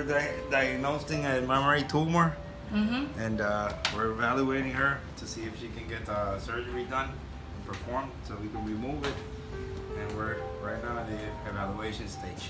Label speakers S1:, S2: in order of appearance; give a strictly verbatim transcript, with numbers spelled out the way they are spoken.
S1: di diagnosing a memory tumor,
S2: Mm-hmm.
S1: and uh, we're evaluating her to see if she can get uh, surgery done and performed so we can remove it. And we're right now in the evaluation stage.